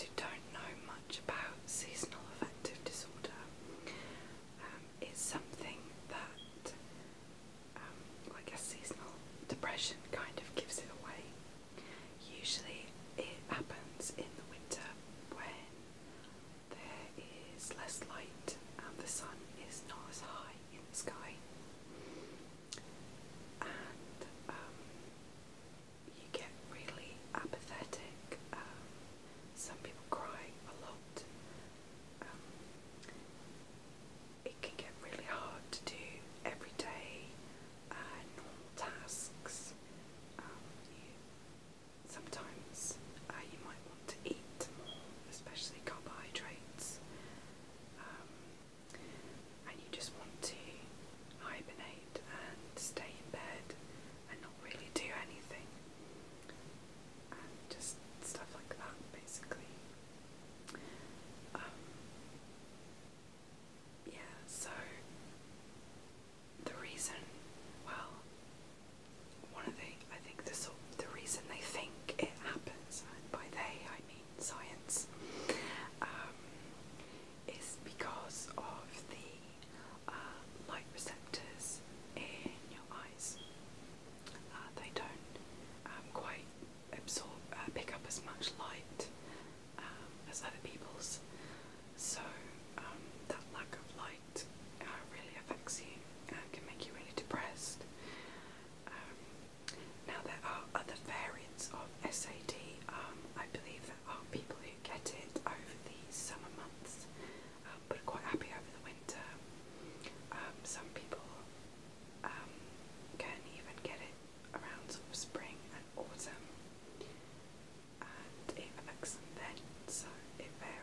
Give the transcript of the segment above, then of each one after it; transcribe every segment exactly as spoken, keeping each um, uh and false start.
who don't know much about seasonal affective disorder, um, it's something that, um, I guess seasonal depression kind of gives it away. Usually it happens in the winter when there is less light and the sun is not as high in the sky, and um, you get really apathetic. Um, some people cry a lot. Um, it can get really hard to do everyday uh, normal tasks. Um, you, sometimes uh, you might want to eat more, especially carbohydrates, um, and you just want to hibernate and stay in bed and not really do anything, and just stuff like that, basically. Um, yeah, so the reason, well, one of the, I think the sort the reason they think it happens, and by they I mean science, um, is because of the uh, light receptors in your eyes. Uh, they don't um, quite absorb, uh, pick up as much light um, as other people's, so um, that lack of light uh, really affects you and can make you really depressed. Um, now there are other variants of S A D. Um, I believe there are people who get it over the summer months, um, but are quite happy over the winter. Um, some people um, can even get it around sort of spring and autumn, and it affects them then, so it varies.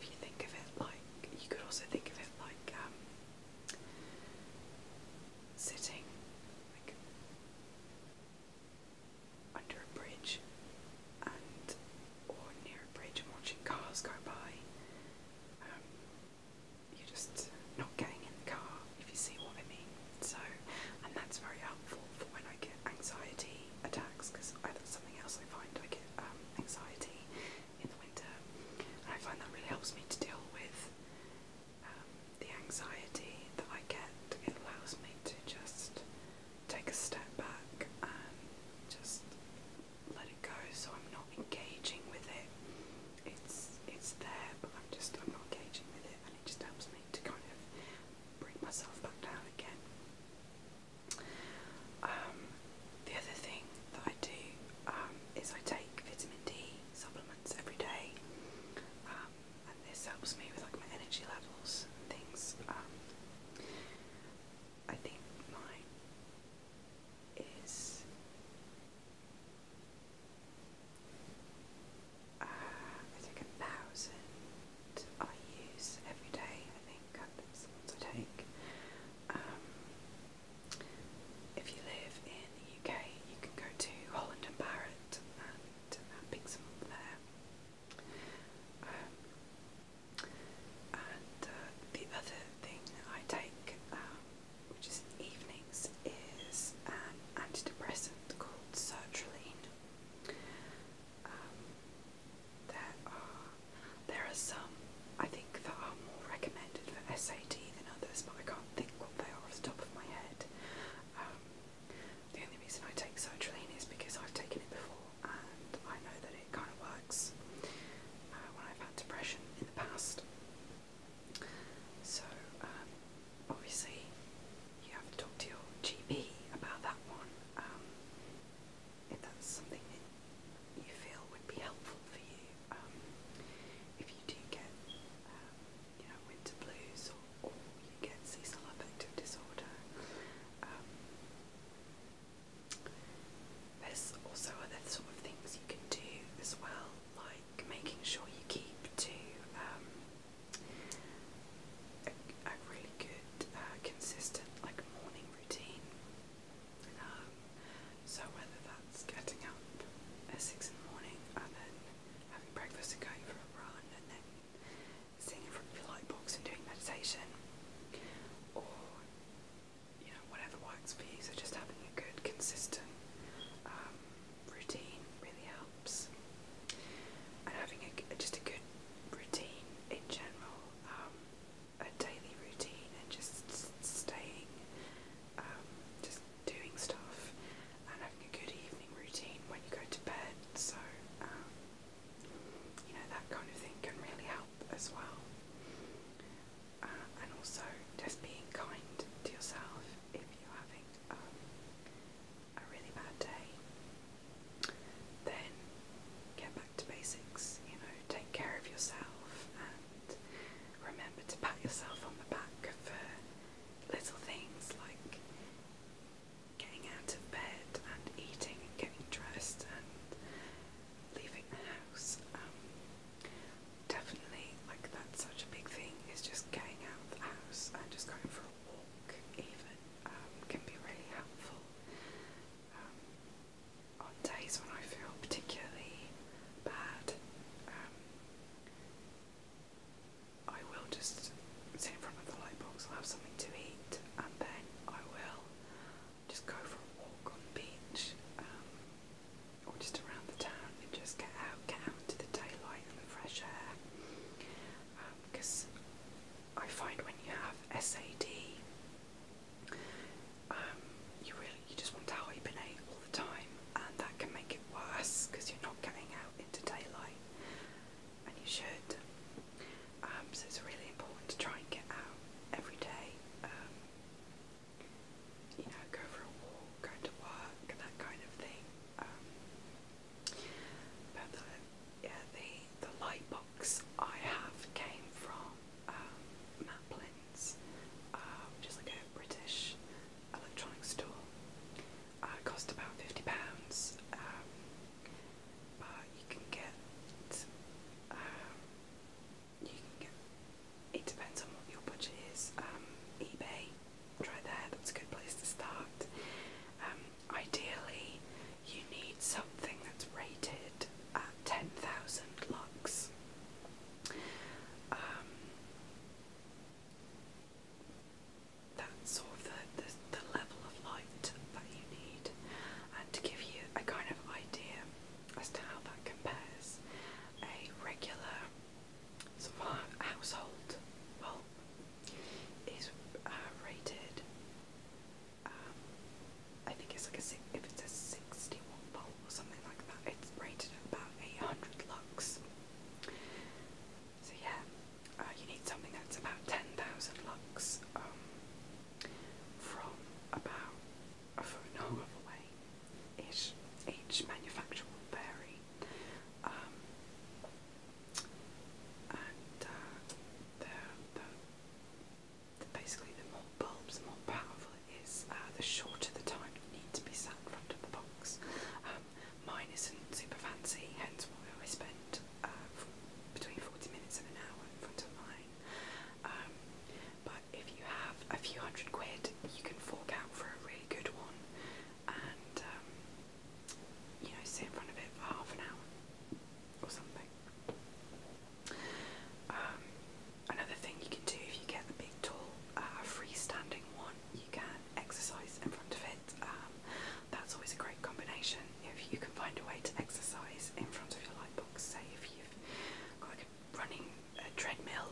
if you think of it like, you could also think of it like um, sitting like under a bridge and or near a bridge and watching cars go by. Um, you're just not getting in the car, if you see what I mean. So, and that's very helpful for when I get anxiety attacks, because that's something else I find. I get um, anxiety in the winter, and I find that really helps me to deal with um,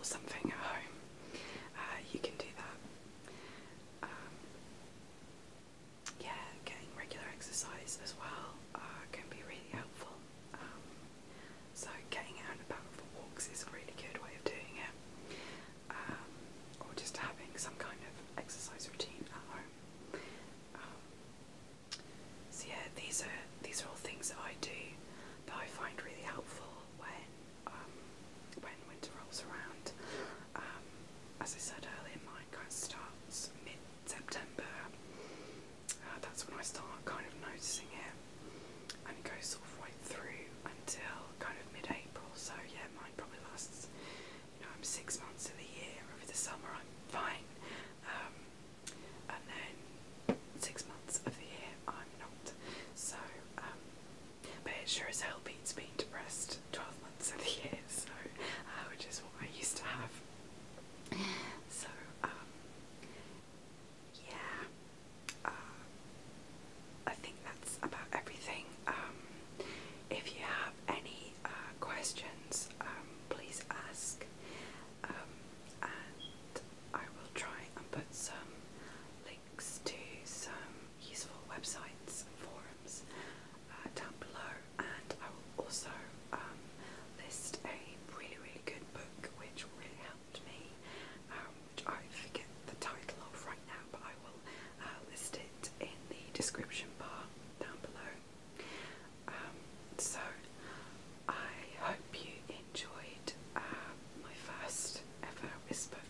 or something at home, uh, you can do that. Um, yeah, getting regular exercise as well uh, can be really helpful. Um, so getting out and about for walks is a really good way of doing it. Um, or just having some kind of exercise routine at home. Um, so yeah, these are these are all things that I do that I find really helpful when um, when winter rolls around. Um, as I said earlier, mine kind of starts mid-September. Uh, that's when I start kind of noticing it, and it goes sort of right through until kind of mid-April. So yeah, mine probably lasts, you know, I'm six months of the year. Over the summer I'm fine, um, and then six months of the year I'm not. So, um, but it sure as hell beats being depressed twelve months of the year, so, uh, which is what I used to have. So, um, yeah, uh, I think that's about everything. Um, if you have any uh, questions, um, please ask, um, and I will try and put some links to some useful websites and forums uh, down below, and I will also um, list a really really good book which really helped me, um, which I forget the title of right now, but I will uh, list it in the description bar down below. Um, so I hope you enjoyed uh, my first ever whisper